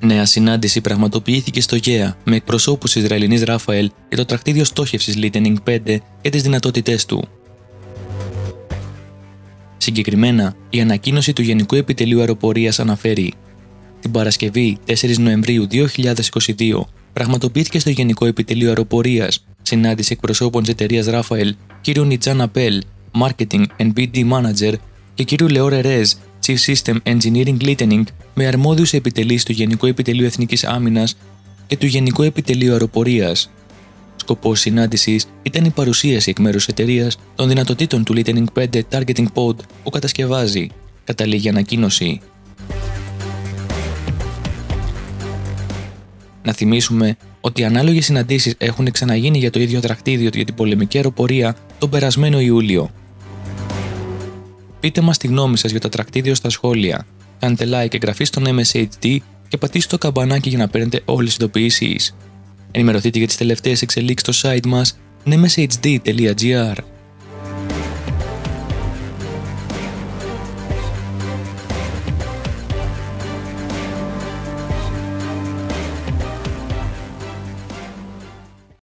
Νέα συνάντηση πραγματοποιήθηκε στο ΓΕΑ με εκπροσώπους Ισραηλινής Ράφαελ για το τρακτήδιο στόχευσης Lightning 5 και τις δυνατότητές του. Συγκεκριμένα, η ανακοίνωση του Γενικού Επιτελείου Αεροπορίας αναφέρει: την Παρασκευή 4 Νοεμβρίου 2022 πραγματοποιήθηκε στο Γενικό Επιτελείο Αεροπορίας συνάντηση εκπροσώπων της εταιρείας Ράφαελ, κ. Νιτζάν Απέλ, Marketing and BD Manager, και κ. Λεόρε Ρέζ, Chief System Engineering Lightning, με αρμόδιους επιτελείς του Γενικού Επιτελείου Εθνικής Άμυνας και του Γενικού Επιτελείου Αεροπορίας. Σκοπός συνάντησης ήταν η παρουσίαση εκ μέρους εταιρείας των δυνατοτήτων του Lightning 5 Targeting Pod που κατασκευάζει, καταλήγει ανακοίνωση. Να θυμίσουμε ότι ανάλογες συναντήσεις έχουν ξαναγίνει για το ίδιο τρακτίδιο για την πολεμική αεροπορία τον περασμένο Ιούλιο. Πείτε μας τη γνώμη σας για το τρακτίδιο στα σχόλια. Κάντε like, εγγραφή στον MSHD και πατήστε το καμπανάκι για να παίρνετε όλες τις ειδοποιήσεις. Ενημερωθείτε για τις τελευταίες εξελίξεις στο site μας mshd.gr.